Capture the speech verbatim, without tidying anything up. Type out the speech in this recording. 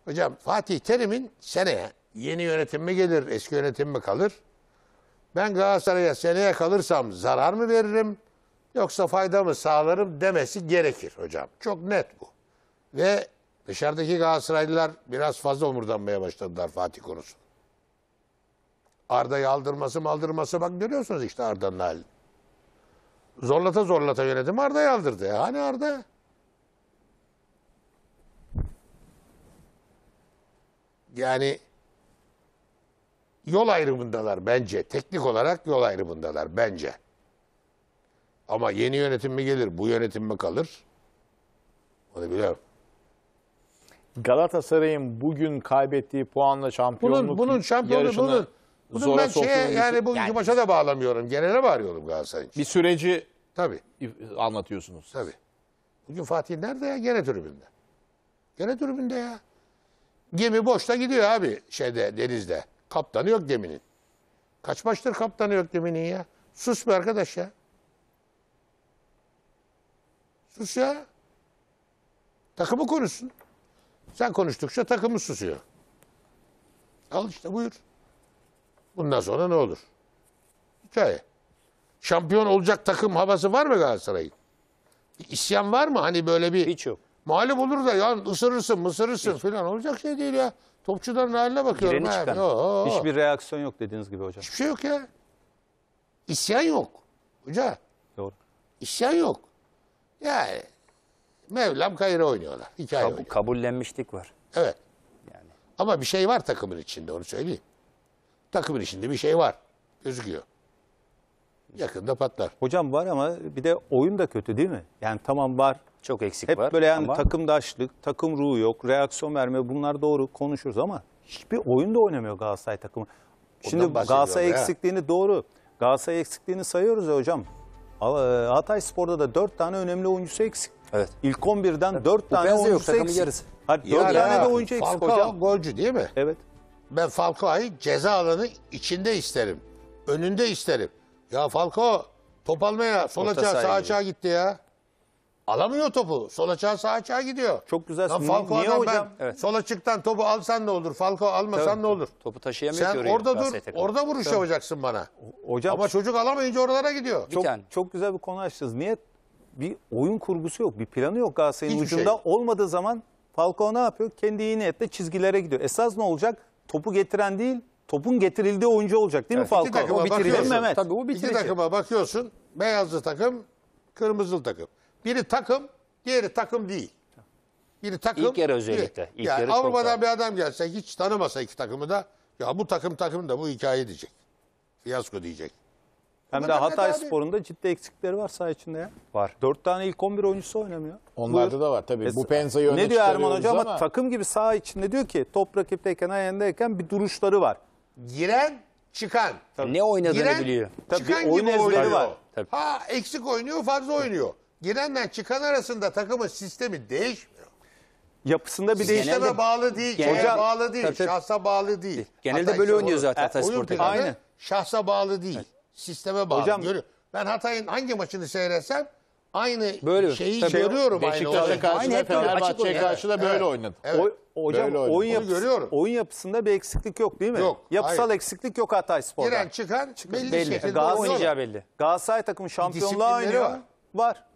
Hocam Fatih Terim'in seneye yeni yönetim mi gelir, eski yönetim mi kalır? Ben Galatasaray'a seneye kalırsam zarar mı veririm yoksa fayda mı sağlarım demesi gerekir hocam. Çok net bu. Ve dışarıdaki Galatasaraylılar biraz fazla omurdanmaya başladılar Fatih konusunda. Arda'yı aldırması mı aldırması bak görüyorsunuz işte Arda'nın halini. Zorlata zorlata yönetim Arda'yı aldırdı. Ya. Hani Arda? Yani yol ayrımındalar bence. Teknik olarak yol ayrımındalar bence. Ama yeni yönetim mi gelir, bu yönetim mi kalır? Onu biliyorum. Galatasaray'ın bugün kaybettiği puanla şampiyonluk Bunun, bunun şampiyonu yarışını bunun. Bunun zora ben şeye, soktuğunu yani bu iki yani maça da bağlamıyorum. Genele bağlıyorum Galatasaray'ın. bir süreci Tabii. anlatıyorsunuz. Tabii. Bugün Fatih nerede ya? Gene tribünde. Gene tribünde ya. Gemi boşta gidiyor abi şeyde denizde. Kaptanı yok geminin. Kaç maçtır kaptanı yok geminin ya? Sus be arkadaş ya. Sus ya. Takımı konuşsun. Sen konuştukça takımı susuyor. Al işte buyur. Bundan sonra ne olur? Hikaye. Şampiyon olacak takım havası var mı Galatasaray'ın? Bir isyan var mı? Hani böyle bir... Hiç yok. Mağlup olur da ya ısırırsın mısırırsın falan olacak şey değil ya. Topçuların haline bakıyorum. Gireni Ha. çıkan. Oo. Hiçbir reaksiyon yok dediğiniz gibi hocam. Hiçbir şey yok ya. İsyan yok. Hoca Doğru. isyan yok. Yani Mevlam kayıra oynuyorlar. Hikaye Kab- oynuyor. kabullenmişlik var. Evet. Yani. Ama bir şey var takımın içinde onu söyleyeyim. Takımın içinde bir şey var. Gözüküyor. Yakında patlar. Hocam var ama bir de oyun da kötü değil mi? Yani tamam var. Çok eksik Hep var. böyle yani ama takımdaşlık, takım ruhu yok, reaksiyon verme bunlar doğru konuşuruz ama hiçbir oyun da oynamıyor Galatasaray takımı. Şimdi bahsediyorum Galatasaray ya. eksikliğini doğru. Galatasaray eksikliğini sayıyoruz ya hocam. Hatayspor'da da dört tane önemli oyuncusu eksik. Evet. İlk on birden dört tane benziyor, oyuncusu takımın eksik. yarısı. Hadi Ya dört tane ya, de oyuncu eksik Falcao hocam. golcü değil mi? Evet. Ben Falcao'yu ceza alanı içinde isterim. Önünde isterim. Ya Falcao top almaya sol Orta açığa sahaya sağ gidiyor. açığa gitti ya. Alamıyor topu. Sol açığa sağ açığa gidiyor. Çok güzel. Lan Ni- Falcao'dan niye hocam? ben Evet. sol açıktan topu alsan ne olur? Falcao almasan Tabii. ne olur? Topu taşıyamıyor ki Sen oraya. orada dur. Galatasaray takımı. Orada vuruş yapacaksın bana. Hocam Ama çocuk alamayınca oralara gidiyor. Bir çok, tane. çok güzel bir konu açtınız. Niye? Bir oyun kurgusu yok, bir planı yok Galatasaray'ın Hiçbir şey ucunda. yok. Olmadığı zaman Falcao ne yapıyor? Kendi iyi niyetle çizgilere gidiyor. Esas ne olacak? Topu getiren değil, topun getirildiği oyuncu olacak değil mi İki Falcao? takıma O bitirici. bakıyorsun. Mehmet. Tabii o İki bitirici. takıma bakıyorsun. Beyazlı takım, kırmızılı takım. Biri takım, diğeri takım değil. Biri takım. İlk yarı biri- özellikle. İlk yani yarı çok Avrupa'dan daha- bir adam gelse hiç tanımasa iki takımı da ya bu takım takım da bu hikaye diyecek. Fiyasko diyecek. Hem de Mehmet Hatay abi. Spor'un da ciddi eksikleri var saha içinde ya. Var. Dört tane ilk on bir oyuncusu oynamıyor. Onlarda Buyur. da var tabii. Bu Es- Penza'yı öne Ne diyor Erman çıkarıyoruz Hoca ama, ama takım gibi saha içinde diyor ki top rakipteyken ayağındayken bir duruşları var. Giren, çıkan. Ne oynadığını Giren, biliyor. Tabii çıkan bir oyun gibi ezberi oynuyor. var. Tabii. Ha eksik oynuyor, fazla oynuyor. Girenle çıkan arasında takımın sistemi değişmiyor. Yapısında bir Genelde- değişiklik. Sisteme bağlı değil, Genelde- şeye bağlı değil, Tabii, tabii. şahsa bağlı değil. Genelde Hatay böyle Spor'un- oynuyor zaten E, Hatay oyun Spor planı takımı. Aynen. şahsa bağlı değil, sisteme bağlı. Hocam- Görüyor. Ben Hatay'ın hangi maçını seyretsem aynı Böyle. şeyi Tabii. görüyorum. aynı Beşiktaş'a olayı. karşı Aynı da hep böyle açık Fenerbahçe'ye oynuyor. karşı da Evet, böyle evet. oynadı. Evet. O, hocam Böyle oynadı. oyun, Onu yapısı, görüyorum. oyun yapısında bir eksiklik yok değil mi? Yok, Yapısal hayır. eksiklik yok Hatay Spor'da. Giren çıkan belli, Belli. şekilde Galatasaray oynuyorlar. oynayacağı belli. Galatasaray takımı şampiyonluğa disiplinleri oynuyor. var. Var.